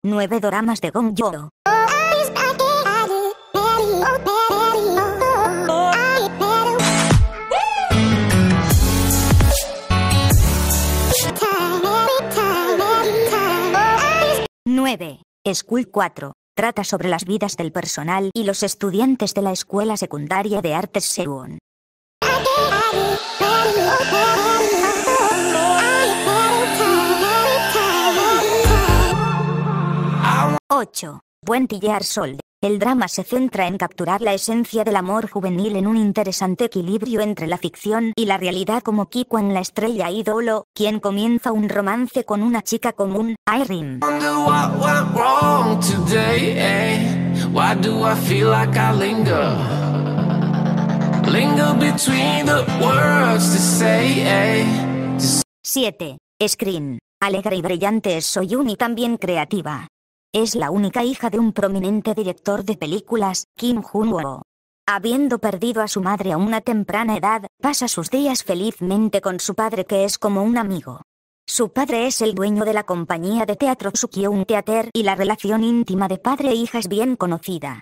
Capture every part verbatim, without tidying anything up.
nueve doramas de Gong Yoo. nueve. School cuatro. Trata sobre las vidas del personal y los estudiantes de la escuela secundaria de artes Sewon. ocho. Twenty Years Old. El drama se centra en capturar la esencia del amor juvenil en un interesante equilibrio entre la ficción y la realidad, como Ki-Kwan, la estrella ídolo, quien comienza un romance con una chica común, Irene. siete. Screen. Alegre y brillante es Soyun y también creativa. Es la única hija de un prominente director de películas, Kim Jun-woo. Habiendo perdido a su madre a una temprana edad, pasa sus días felizmente con su padre, que es como un amigo. Su padre es el dueño de la compañía de teatro Sukyeon Theater y la relación íntima de padre e hija es bien conocida.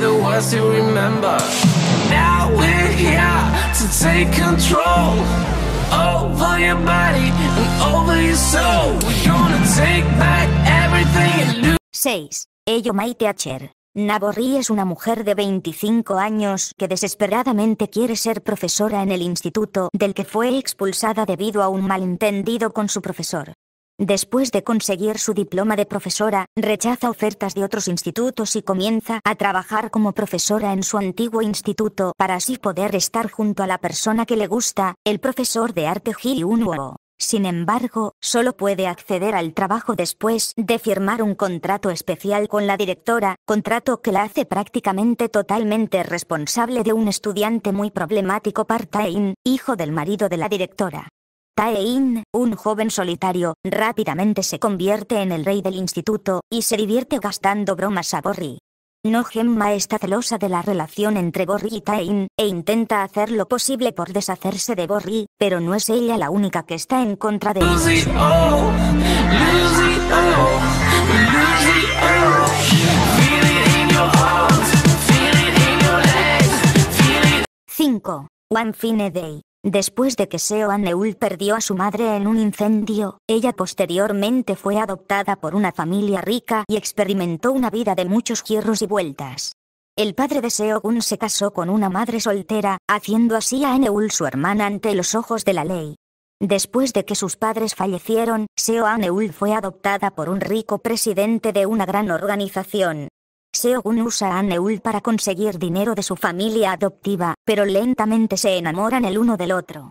seis. Ello Mai Teacher. Nabori es una mujer de veinticinco años que desesperadamente quiere ser profesora en el instituto del que fue expulsada debido a un malentendido con su profesor. Después de conseguir su diploma de profesora, rechaza ofertas de otros institutos y comienza a trabajar como profesora en su antiguo instituto para así poder estar junto a la persona que le gusta, el profesor de arte Ji Hyun-woo. Sin embargo, solo puede acceder al trabajo después de firmar un contrato especial con la directora, contrato que la hace prácticamente totalmente responsable de un estudiante muy problemático, Park Tae-in, hijo del marido de la directora. Tae-in, un joven solitario, rápidamente se convierte en el rey del instituto, y se divierte gastando bromas a Borri. No Gemma está celosa de la relación entre Borri y Tae-in, e intenta hacer lo posible por deshacerse de Borri, pero no es ella la única que está en contra de él. cinco. One Fine Day. Después de que Seo An-eul perdió a su madre en un incendio, ella posteriormente fue adoptada por una familia rica y experimentó una vida de muchos giros y vueltas. El padre de Seo-gun se casó con una madre soltera, haciendo así a An-eul su hermana ante los ojos de la ley. Después de que sus padres fallecieron, Seo An-eul fue adoptada por un rico presidente de una gran organización. Seo-gun usa a An-eul para conseguir dinero de su familia adoptiva, pero lentamente se enamoran el uno del otro.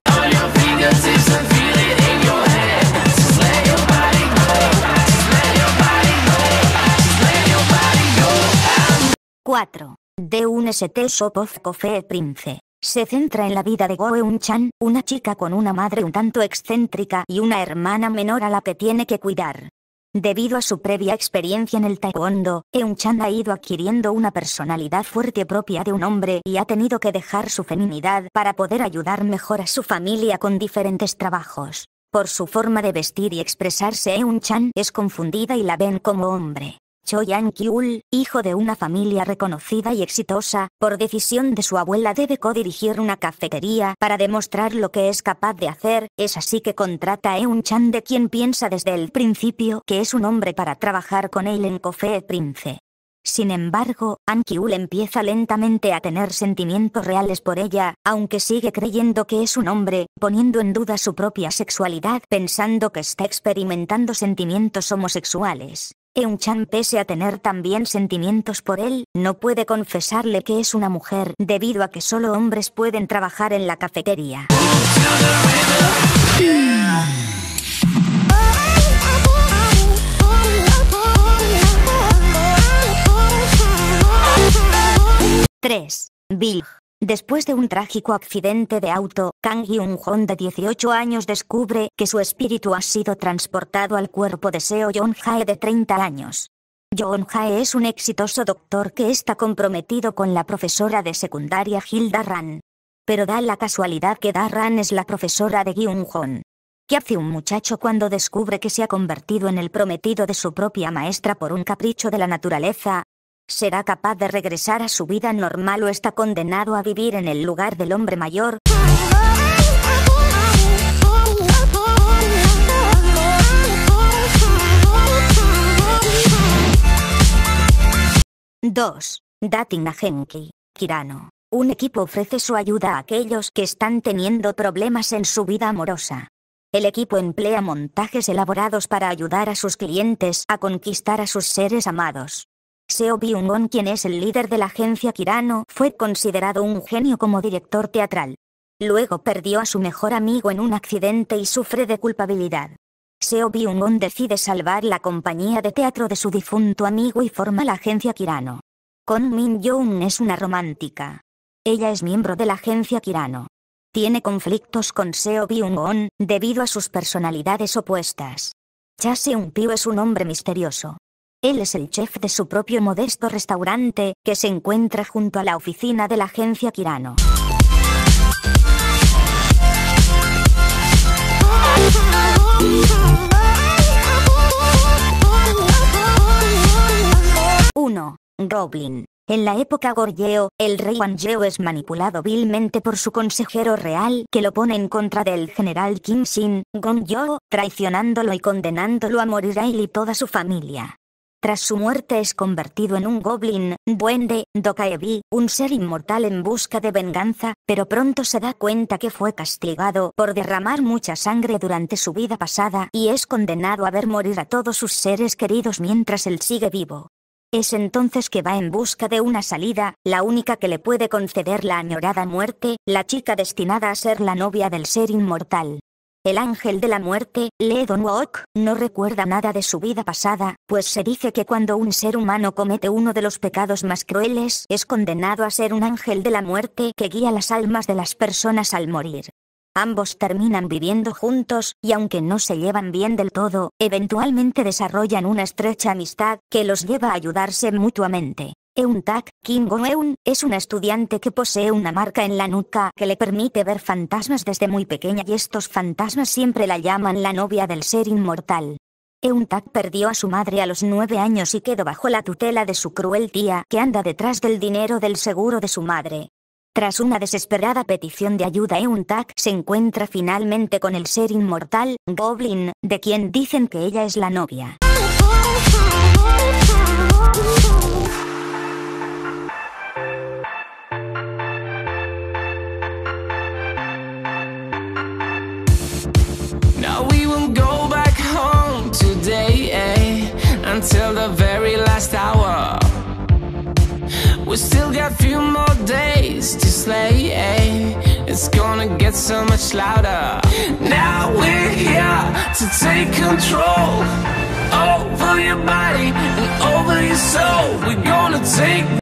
cuatro. The Un St Shop of Coffee Prince. Se centra en la vida de Go Eun-chan, una chica con una madre un tanto excéntrica y una hermana menor a la que tiene que cuidar. Debido a su previa experiencia en el taekwondo, Eun-chan ha ido adquiriendo una personalidad fuerte propia de un hombre y ha tenido que dejar su feminidad para poder ayudar mejor a su familia con diferentes trabajos. Por su forma de vestir y expresarse, Eun-chan es confundida y la ven como hombre. Cho Yang-kyul, hijo de una familia reconocida y exitosa, por decisión de su abuela debe co-dirigir una cafetería para demostrar lo que es capaz de hacer, es así que contrata a Eun-chan, de quien piensa desde el principio que es un hombre, para trabajar con él en Coffee Prince. Sin embargo, An-kyul empieza lentamente a tener sentimientos reales por ella, aunque sigue creyendo que es un hombre, poniendo en duda su propia sexualidad pensando que está experimentando sentimientos homosexuales. Eun-chan, pese a tener también sentimientos por él, no puede confesarle que es una mujer debido a que solo hombres pueden trabajar en la cafetería. tres. Big. Después de un trágico accidente de auto, Kang Hyun-won, de dieciocho años, descubre que su espíritu ha sido transportado al cuerpo de Seo Yeon-jae, de treinta años. Yeon-jae es un exitoso doctor que está comprometido con la profesora de secundaria Hilda Ran. Pero da la casualidad que Da Ran es la profesora de Hyun-won. ¿Qué hace un muchacho cuando descubre que se ha convertido en el prometido de su propia maestra por un capricho de la naturaleza? ¿Será capaz de regresar a su vida normal o está condenado a vivir en el lugar del hombre mayor? dos. Dating a Genki Kirano. Un equipo ofrece su ayuda a aquellos que están teniendo problemas en su vida amorosa. El equipo emplea montajes elaborados para ayudar a sus clientes a conquistar a sus seres amados. Seo Byung-won, quien es el líder de la agencia Kirano, fue considerado un genio como director teatral. Luego perdió a su mejor amigo en un accidente y sufre de culpabilidad. Seo Byung-won decide salvar la compañía de teatro de su difunto amigo y forma la agencia Kirano. Kon Min-young es una romántica. Ella es miembro de la agencia Kirano. Tiene conflictos con Seo Byung-won debido a sus personalidades opuestas. Cha Seung-pyo es un hombre misterioso. Él es el chef de su propio modesto restaurante, que se encuentra junto a la oficina de la agencia Kirano. uno. Goblin. En la época Goryeo, el rey Wangeo es manipulado vilmente por su consejero real, que lo pone en contra del general Kim Shin Gong-yo, traicionándolo y condenándolo a morir a él y toda su familia. Tras su muerte es convertido en un goblin, duende, dokaebi, un ser inmortal en busca de venganza, pero pronto se da cuenta que fue castigado por derramar mucha sangre durante su vida pasada y es condenado a ver morir a todos sus seres queridos mientras él sigue vivo. Es entonces que va en busca de una salida, la única que le puede conceder la añorada muerte, la chica destinada a ser la novia del ser inmortal. El ángel de la muerte, Lee Dong-wook, no recuerda nada de su vida pasada, pues se dice que cuando un ser humano comete uno de los pecados más crueles, es condenado a ser un ángel de la muerte que guía las almas de las personas al morir. Ambos terminan viviendo juntos, y aunque no se llevan bien del todo, eventualmente desarrollan una estrecha amistad que los lleva a ayudarse mutuamente. Eun-tak, Kim Go-eun, es una estudiante que posee una marca en la nuca que le permite ver fantasmas desde muy pequeña y estos fantasmas siempre la llaman la novia del ser inmortal. Eun-tak perdió a su madre a los nueve años y quedó bajo la tutela de su cruel tía que anda detrás del dinero del seguro de su madre. Tras una desesperada petición de ayuda, Eun-tak se encuentra finalmente con el ser inmortal, Goblin, de quien dicen que ella es la novia. Now we won't go back home today, eh, until the very last hour. We still got a few more days to slay, eh? It's gonna get so much louder. Now we're here to take control over your body and over your soul. We're gonna take